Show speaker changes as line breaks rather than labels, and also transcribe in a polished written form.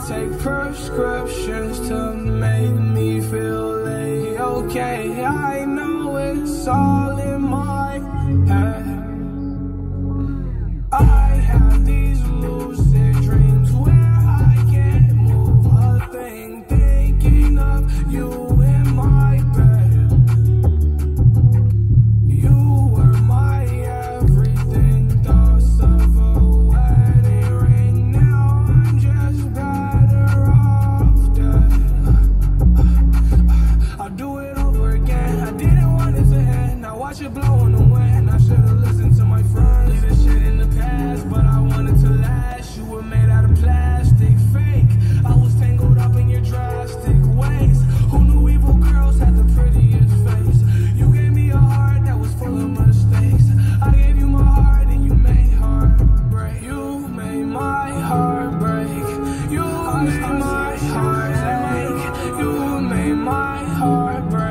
take prescriptions to make me feel A-okay. I know it's all in my head. I have these lucid dreams where I can't move a thing, thinking of you in my bed. You were my everything, thoughts of a wedding ring. Now I'm just better off dead. I'll do it over again. I didn't want it to end. Now watch it blow in the wind. I should've listened to my friends. Leave this shit in the past, but I wanted to last. You were made out of plastic, fake. I was tangled up in your drastic ways. Who knew evil girls had the prettiest face? You gave me a heart that was full of mistakes. I gave you my heart and you made heartbreak. You made my heart break. You made my heart ache. You made my heart break.